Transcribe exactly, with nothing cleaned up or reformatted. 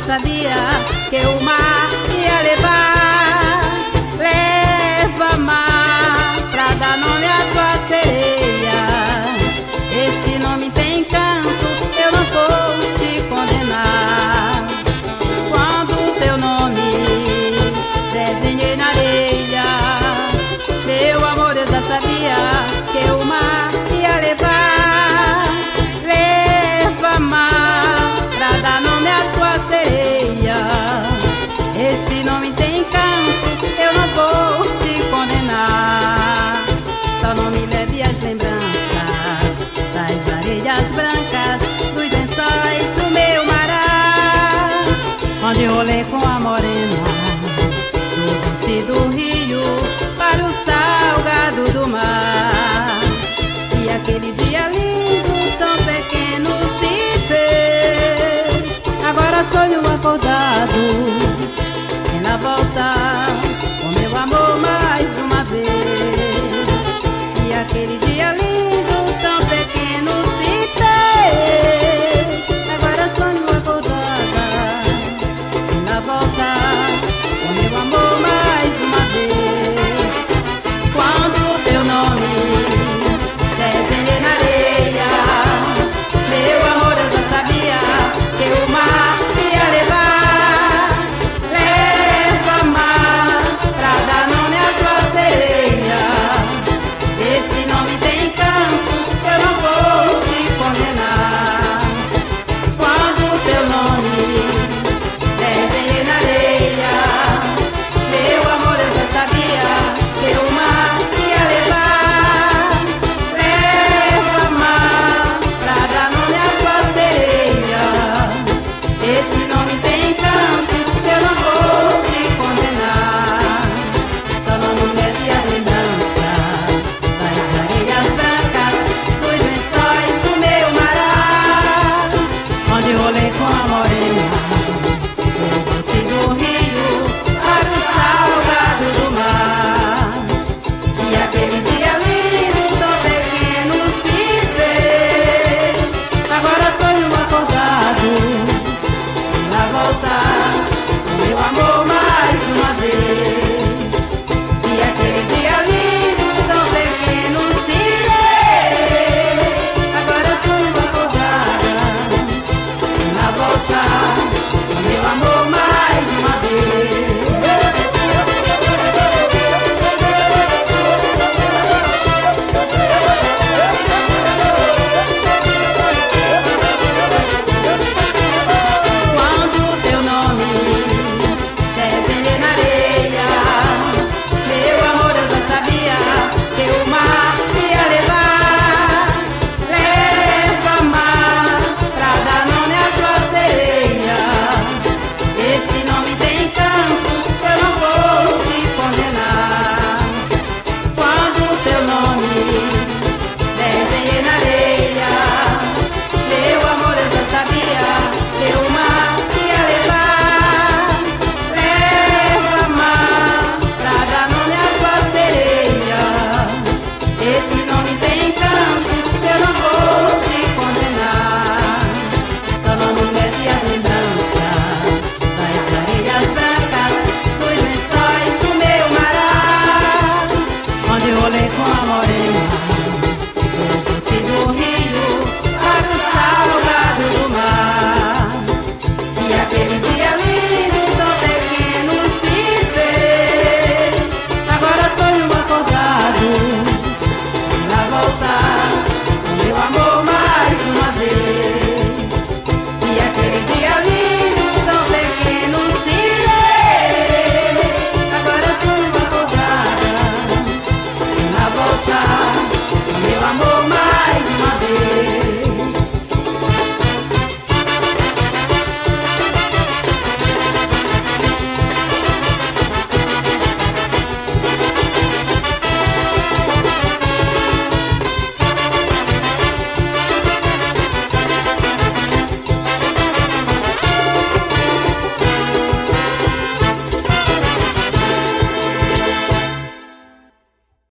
sabia que o mar ia levar. Leva mar pra dar nome à tua sereia. Esse nome tem canto, eu não vou te condenar. Quando teu nome desenhei na areia, meu amor, eu já sabia que o mar ia levar. Leva mar pra dar nome à tua sereia. Esse nome tem canto, eu não vou te condenar. Só não me leve as lembranças das areias brancas, dos lençóis do meu mará, onde rolei com a morena do doce do rio para o salgado do mar. E aquele dia lindo, tão pequeno se fez. Agora sonho acordado e na volta com meu amor mais uma vez. E aquele dia lindo, tão pequeno se fez. Agora sonho acordada e na volta com meu amor mais uma vez. Quando teu nome desenhei na areia, meu amor, eu já sabia que o mar ia levar. Leva mar pra dar nome à tua sereia. Esse nome tem canto, eu não vou te condenar. Quando teu nome desenhei na areia, meu amor, eu já sabia que o mar ia levar. Leva mar pra dar nome à tua sereia. Esse nome tem canto, eu não vou te condenar. Só não me leve as lembranças das areias brancas, dos lençóis do meu mará, onde rolei com a morena do doce do rio para o salgado do mar. E aquele dia lindo, tão pequeno se fez. Agora sonho acordado e na volta com meu amor mais